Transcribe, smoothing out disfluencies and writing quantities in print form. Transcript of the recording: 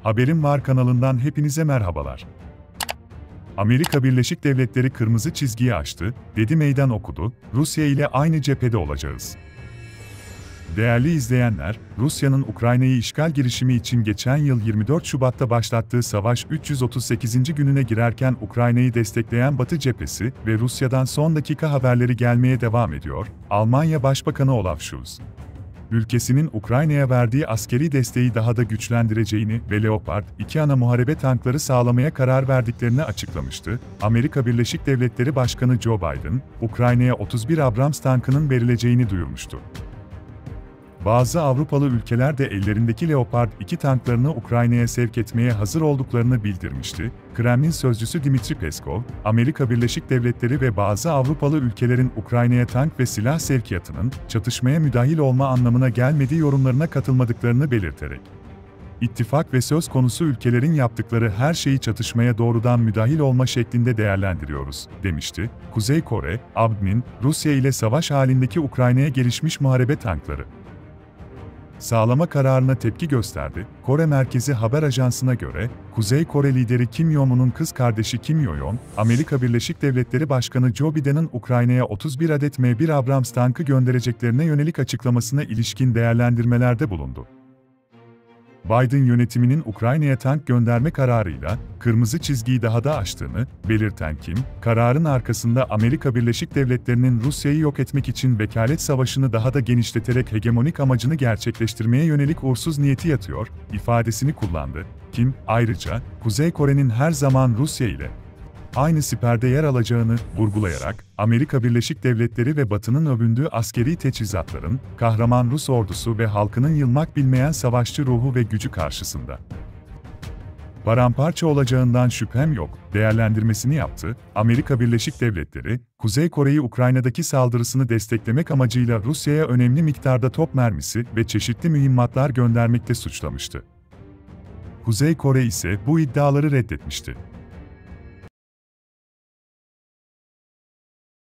Haberim Var kanalından hepinize merhabalar. Amerika Birleşik Devletleri kırmızı çizgiyi aştı, dedi meydan okudu, Rusya ile aynı cephede olacağız. Değerli izleyenler, Rusya'nın Ukrayna'yı işgal girişimi için geçen yıl 24 Şubat'ta başlattığı savaş 338. gününe girerken Ukrayna'yı destekleyen Batı cephesi ve Rusya'dan son dakika haberleri gelmeye devam ediyor. Almanya Başbakanı Olaf Scholz, ülkesinin Ukrayna'ya verdiği askeri desteği daha da güçlendireceğini ve Leopard 2 ana muharebe tankları sağlamaya karar verdiklerini açıklamıştı. Amerika Birleşik Devletleri Başkanı Joe Biden, Ukrayna'ya 31 Abrams tankının verileceğini duyurmuştu. Bazı Avrupalı ülkeler de ellerindeki Leopard 2 tanklarını Ukrayna'ya sevk etmeye hazır olduklarını bildirmişti. Kremlin sözcüsü Dmitri Peskov, Amerika Birleşik Devletleri ve bazı Avrupalı ülkelerin Ukrayna'ya tank ve silah sevkiyatının çatışmaya müdahil olma anlamına gelmediği yorumlarına katılmadıklarını belirterek, İttifak ve söz konusu ülkelerin yaptıkları her şeyi çatışmaya doğrudan müdahil olma şeklinde değerlendiriyoruz, demişti. Kuzey Kore, ABD'nin Rusya ile savaş halindeki Ukrayna'ya gelişmiş muharebe tankları sağlama kararına tepki gösterdi. Kore merkezi haber ajansına göre, Kuzey Kore lideri Kim Jong-un'un kız kardeşi Kim Yo-jong, Amerika Birleşik Devletleri Başkanı Joe Biden'ın Ukrayna'ya 31 adet M1 Abrams tankı göndereceklerine yönelik açıklamasına ilişkin değerlendirmelerde bulundu. Biden yönetiminin Ukrayna'ya tank gönderme kararıyla kırmızı çizgiyi daha da aştığını belirten Kim, kararın arkasında Amerika Birleşik Devletleri'nin Rusya'yı yok etmek için vekalet savaşını daha da genişleterek hegemonik amacını gerçekleştirmeye yönelik uğursuz niyeti yatıyor, ifadesini kullandı. Kim, ayrıca, Kuzey Kore'nin her zaman Rusya ile aynı siperde yer alacağını vurgulayarak, Amerika Birleşik Devletleri ve Batı'nın övündüğü askeri teçhizatların, kahraman Rus ordusu ve halkının yılmak bilmeyen savaşçı ruhu ve gücü karşısında paramparça olacağından şüphem yok, değerlendirmesini yaptı. Amerika Birleşik Devletleri, Kuzey Kore'yi Ukrayna'daki saldırısını desteklemek amacıyla Rusya'ya önemli miktarda top mermisi ve çeşitli mühimmatlar göndermekle suçlamıştı. Kuzey Kore ise bu iddiaları reddetmişti.